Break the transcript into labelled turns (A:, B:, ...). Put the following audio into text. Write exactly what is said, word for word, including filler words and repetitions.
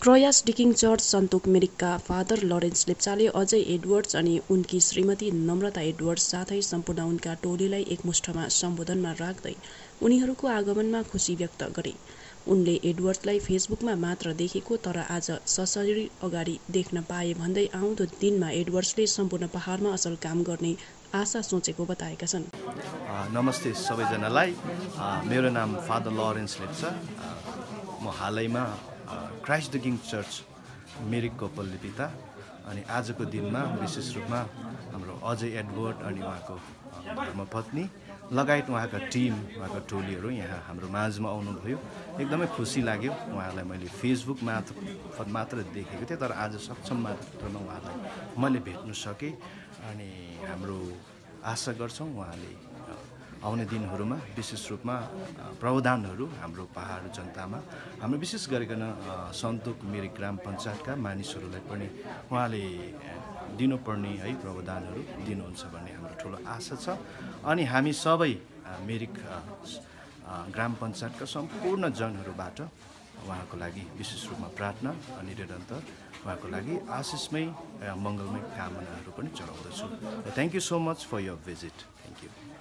A: क्रयास the king church Santok मिरिकका father Lawrence लेप्चाले Ajay Edwards अनि उनकी श्रीमती नम्रता एडवर्ड्स साथै सम्पूर्ण उनका टोलीलाई एकमुष्टमा सम्बोधनमा राख्दै उनीहरूको आगमनमा खुसी व्यक्त गरे। उनले एडवर्ड्सलाई फेसबुकमा मात्र देखेको तर आज सशरीर अगाडि देख्न पाए भन्दै आउँदो दिनमा एडवर्ड्सले सम्पूर्ण पहाडमा असल काम गर्ने आशा सोचेको बताएका छन्।
B: नमस्ते सबैजनालाई, मेरो नाम फादर लरेन्स लेप्चा। म हालैमा क्राइस्ट द किङ चर्च मिरिकको पल्ली पिता अनि आजको दिनमा विशेष रूपमा हाम्रो अजय एडवर्ड अनि उहाँको धर्मपत्नी लगायत उहाँका टिम उहाँका टोलीहरू यहाँ हाम्रो माझमा आउनुभयो। एकदमै खुसी लाग्यो। उहाँलाई मैले फेसबुक मार्फत मात्र देखेको थिएँ तर आज सक्षम मात्रामा उहाँलाई मैले भेट्न सकेँ अनि हाम्रो आशा गर्छौँ उहाँले आउने दिनहरूमा विशेष रूपमा प्रावधानहरू हाम्रो पहाड जनतामा हाम्रो विशेष गरिकन सन्तोक मिरिक ग्राम पञ्चायतका मानिसहरूलाई पनि उहाँले दिनुपर्ने है प्रावधानहरू दिनुहुन्छ भन्ने हाम्रो ठुलो आशा छ। अनि हामी सबै मिरिक ग्राम पञ्चायतका सम्पूर्ण जनहरूबाट उहाँको लागि विशेष रूपमा प्रार्थना अनि निरन्तर उहाँको लागि आशिषमय मङ्गलमय कामनाहरू पनि चढाउँदछु। Thank you so much for your visit. Thank you.